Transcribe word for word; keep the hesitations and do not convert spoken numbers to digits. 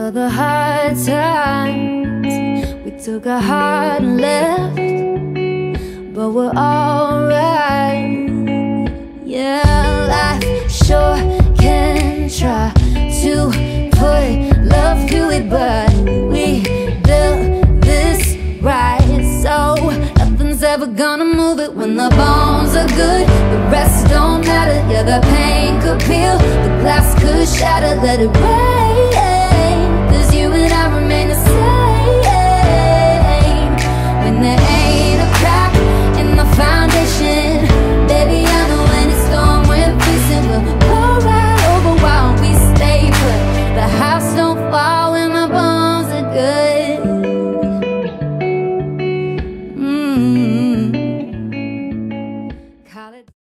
all the hard times, we took our heart and left, but we're alright. Yeah, life sure can try to put love to it, but we built this right, so nothing's ever gonna move it. When the bones are good, the rest don't matter. Yeah, the pain could peel, the glass could shatter. Let it rain, 'cause you and I remain the same. When there ain't a crack in the foundation, baby, I know any storm we're facing will blow right over while we stay put. The house don't fall when the bones are good. Mm-hmm.